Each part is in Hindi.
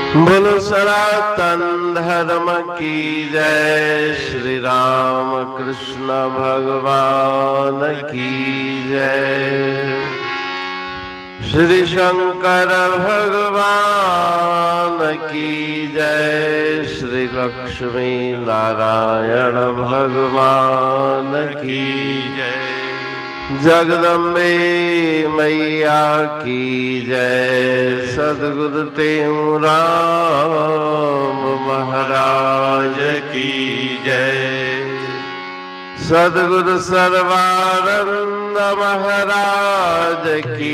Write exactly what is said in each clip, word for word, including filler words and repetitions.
बोलो सनातन धर्म की जय। श्री राम कृष्ण भगवान की जय। श्री शंकर भगवान की जय। श्री लक्ष्मी नारायण भगवान की जय। जगदम्बे मैया की जय। सद्गुरु राम महाराज की जय। सद्गुरु सर्वानंद महाराज की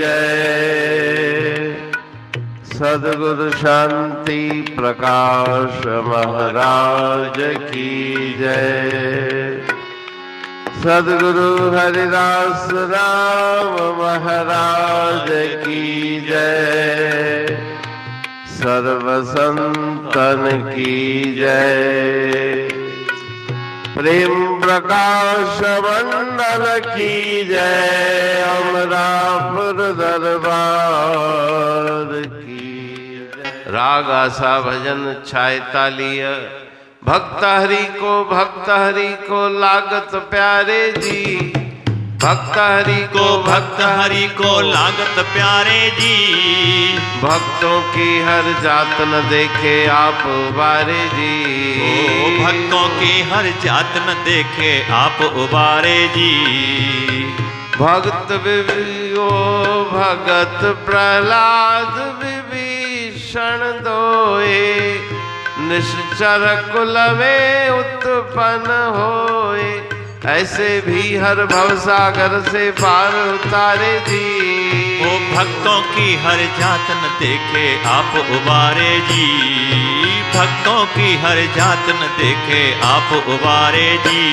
जय। सद्गुरु शांति प्रकाश महाराज की जय। सद्गुरु हरिदास राम महाराज की जय। सर्व संतन की जय। प्रेम प्रकाश मंडल की जय। अमरापुर दरबार की जय। राग आशा भजन छाय तालिय। भक्त हरि को भक्त हरि को लागत प्यारे जी। भक्त हरि को भक्त हरि को लागत प्यारे जी। भक्तों की हर जात न देखे आप उबारे जी। ओ भक्तों की हर जात न देखे आप उबारे जी। भक्त विभो भगत प्रहलाद विभीषण दोए। निश्चर कुल में उत्पन्न होए। ऐसे भी हर भवसागर से पार उतारे जी। ओ भक्तों की हर जात न देखे आप उबारे जी। भक्तों की हर जात न देखे आप उबारे जी।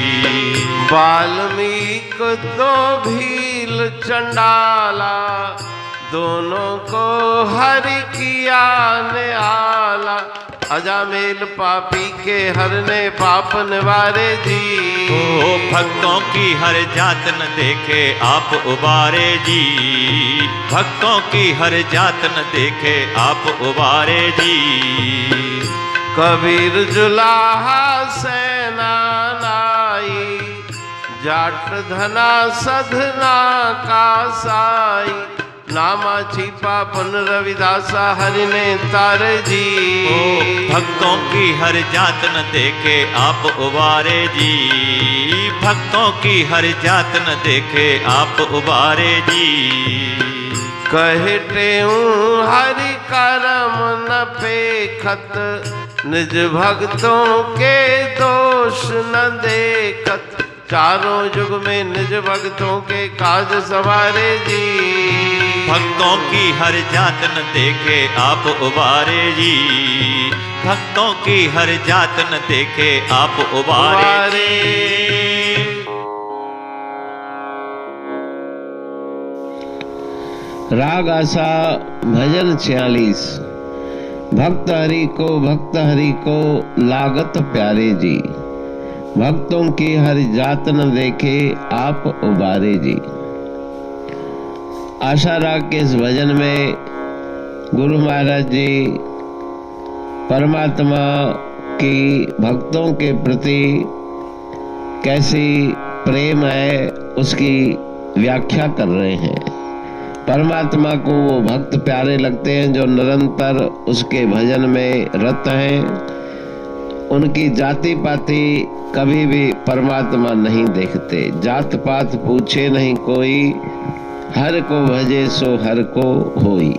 वाल्मीकि दो भील चंडाला। दोनों को हरि किया निहाला। अजामेल पापी के हरने पाप निवारे जी। ओ भक्तों की हर जात न देखे आप उबारे जी। भक्तों की हर जात न देखे आप उबारे जी। कबीर जुलाहा सेना नाई। जाट धना सधना का साई। नामा छिपा पुन रविदासा हरि ने तारे जी। ओ भक्तों की हर जात न देखे आप उबारे जी। भक्तों की हर जात न देखे आप उबारे जी। कहते हूँ हरि करम न पेखत। निज भक्तों के दोष न देखत। चारों युग में निज भक्तों के काज सवारे जी। भक्तों की हर जात न देखे आप उबारे जी। भक्तों की हर जात न देखे आप उबारे। राग आशा भजन छियालीस। भक्त हरि को भक्त हरि को लागत प्यारे जी। भक्तों की हर जात न देखे आप उबारे जी। आशा राग के इस भजन में गुरु महाराज जी परमात्मा की भक्तों के प्रति कैसी प्रेम है उसकी व्याख्या कर रहे हैं। परमात्मा को वो भक्त प्यारे लगते हैं जो निरंतर उसके भजन में रत हैं। उनकी जाति पाति कभी भी परमात्मा नहीं देखते। जात पात पूछे नहीं कोई। हर को भजे सो हर को होई।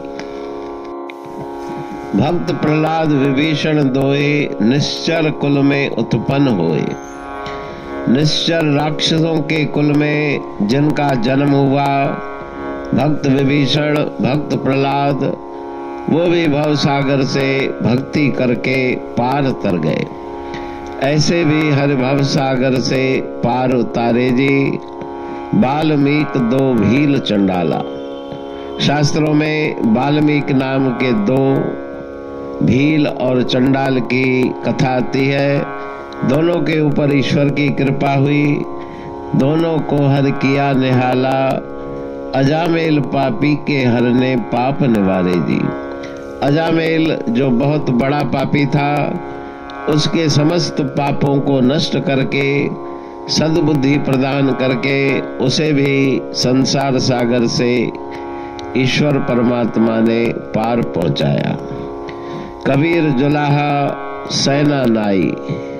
भक्त प्रहलाद विभीषण दोए। निश्चर कुल में उत्पन्न होए। निश्चर राक्षसों के कुल में जिनका जन्म हुआ भक्त विभीषण भक्त प्रहलाद वो भी भव सागर से भक्ति करके पार तर गए। ऐसे भी हर भव सागर से पार उतारे जी। वाल्मीकि दो भील चंडाला। शास्त्रों में वाल्मीकि नाम के दो भील और चंडाल की कथा आती है। दोनों के ऊपर ईश्वर की कृपा हुई। दोनों को हर किया निहाला। अजामेल पापी के हरने पाप निवारे जी। अजामेल जो बहुत बड़ा पापी था, उसके समस्त पापों को नष्ट करके सद्बुद्धि प्रदान करके उसे भी संसार सागर से ईश्वर परमात्मा ने पार पहुंचाया। कबीर जुलाहा सैना नाई।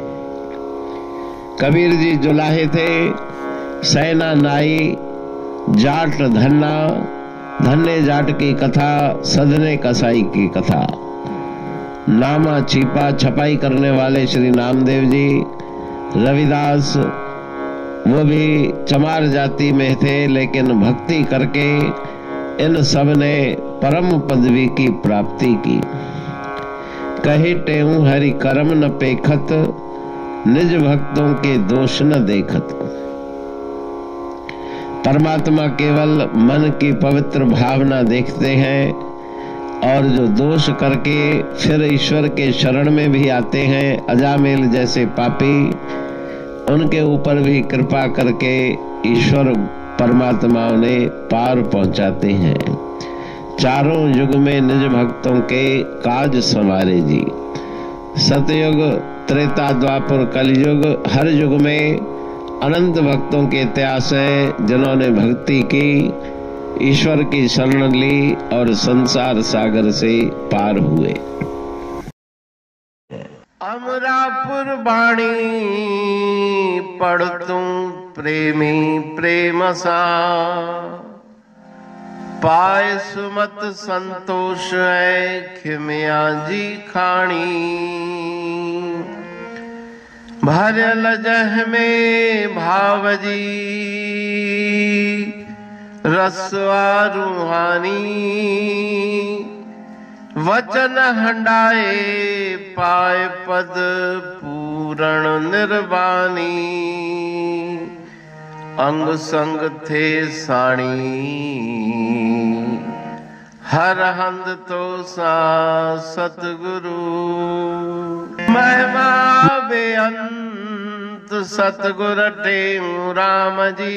कबीर जी जुलाहे थे, सैना नाई, जाट धन्ना, धन्ने जाट की कथा, सधने कसाई की कथा। नामा छिपा छपाई करने वाले श्री नामदेव जी, रविदास, वो भी चमार जाति में थे, लेकिन भक्ति करके इन सब ने परम पदवी की प्राप्ति की। कहे टेऊ हरि करम न पेखत, निज भक्तों के दोष न देखत। परमात्मा केवल मन की पवित्र भावना देखते हैं, और जो दोष करके फिर ईश्वर के शरण में भी आते हैं, अजामेल जैसे पापी, उनके ऊपर भी कृपा करके ईश्वर परमात्मा ने पार पहुंचाते हैं। चारों युग में निज भक्तों के काज संवारे जी। सतयुग, त्रेता, द्वापर, कलयुग, हर युग में अनंत भक्तों के इतिहास है जिन्होंने भक्ति की, ईश्वर की शरण ली और संसार सागर से पार हुए। अमरापुर बाणी पढ़तूं प्रेमी प्रेम सा, पाए सुमत संतोष है खिमिया जी खाणी। भरल जह में भावजी रसवा रूहानी, वचन हंडाए पाए पद पूरण निर्वाणी। अंग संग थे साणी हर हंद तो सा सतगुरु। महिमा बेअंत सतगुर टेऊ राम जी,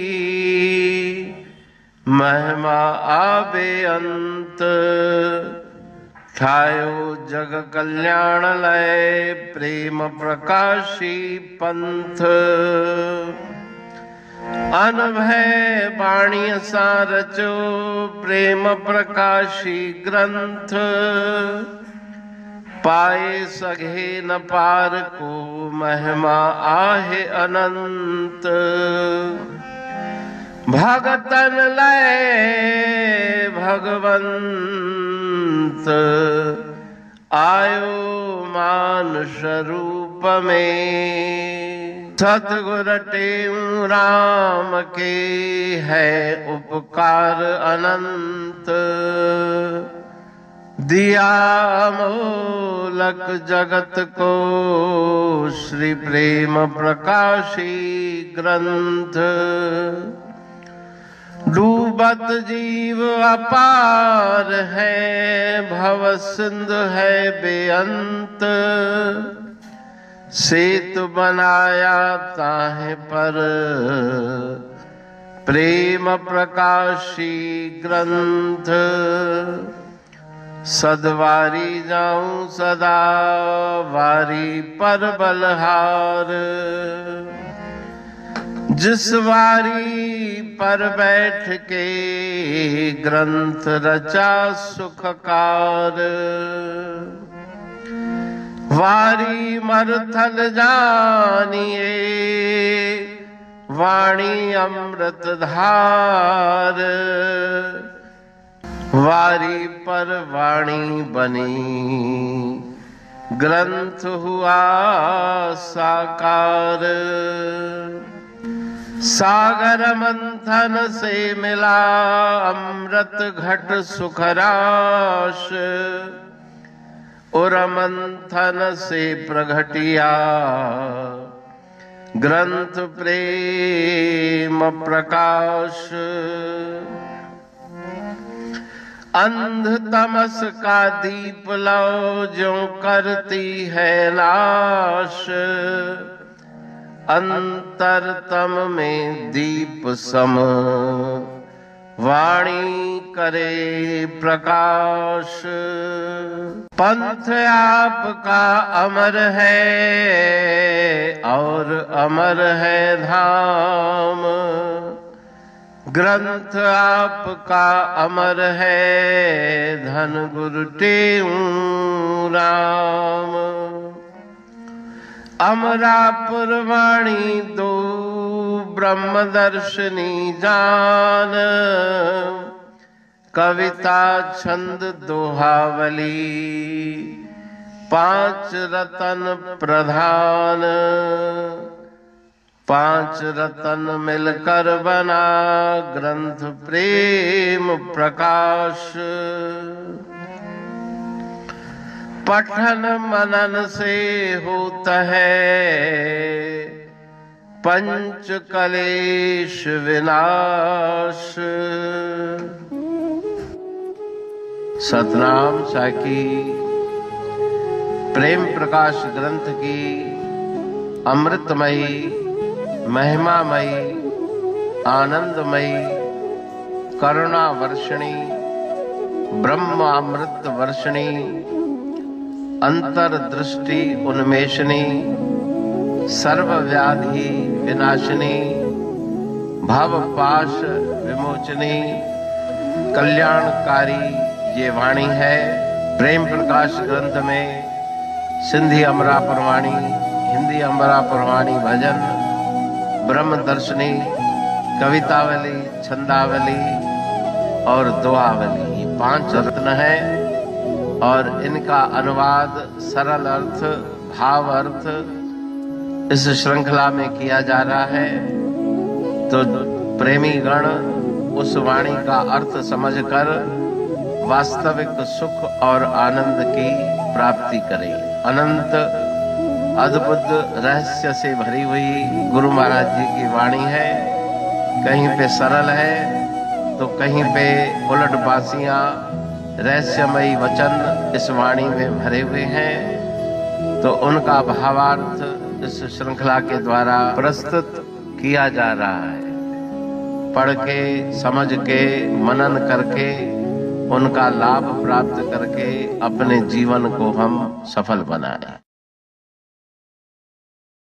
महिमा आबे अंत ठायो जग कल्याण लय प्रेम प्रकाशी पंथ। अनभय बाणी सा रचो प्रेम प्रकाशी ग्रंथ। पाए सघे न पार को महिमा आहे अनंत। भगतन लय भगवंत आयो मानुष रूप में। सतगुर टेऊ राम के है उपकार अनंत। दिया मोलक जगत को श्री प्रेम प्रकाशी ग्रंथ। डूबत जीव अपार है भव सिंध है बेअंत। सेतु बनाया ताहे पर प्रेम प्रकाशी ग्रंथ। सदवारी जाऊं सदा वारी पर बलहार। जिस वारी पर बैठ के ग्रंथ रचा सुखकार। वारी मरथल जानिए वाणी अमृत धार। वारी पर वाणी बनी ग्रंथ हुआ साकार। सागर मंथन से मिला अमृत घट सुखराश। और मंथन से प्रगटिया ग्रंथ प्रेम प्रकाश। अंध तमस का दीप लो जो करती है नाश। अंतरतम में दीप सम वाणी करे प्रकाश। पंथ आपका अमर है और अमर है धाम। ग्रंथ आपका अमर है धन गुरु तेऊ राम। अमरापुर वाणी दो ब्रह्मदर्शनी जान। कविता छंद दोहावली पांच रतन प्रधान। पांच रतन मिलकर बना ग्रंथ प्रेम प्रकाश। पठन मनन से होता है पंच कलेश विनाश। सतनाम साकी प्रेम प्रकाश ग्रंथ की अमृतमयी महिमामयी आनंदमयी करुणा वर्षिणी ब्रह्मामृत वर्षिणी अंतर्दृष्टि उन्मेषणी सर्वव्याधि विनाशिनी भवपाश विमोचनी कल्याणकारी ये वाणी है। प्रेम प्रकाश ग्रंथ में सिंधी अमरापुर वाणी, हिंदी अमरापुर वाणी भजन, ब्रह्म दर्शनी, कवितावली, छंदावली और दुआवली ये पांच रत्न है और इनका अनुवाद सरल अर्थ भाव अर्थ इस श्रृंखला में किया जा रहा है। तो प्रेमी गण उस वाणी का अर्थ समझकर वास्तविक सुख और आनंद की प्राप्ति करें। अनंत अद्भुत रहस्य से भरी हुई गुरु महाराज जी की वाणी है। कहीं पे सरल है तो कहीं पे उलट बासियां रहस्यमयी वचन इस वाणी में भरे हुए हैं। तो उनका भावार्थ इस श्रृंखला के द्वारा प्रस्तुत किया जा रहा है। पढ़ के समझ के मनन करके उनका लाभ प्राप्त करके अपने जीवन को हम सफल बनाएं।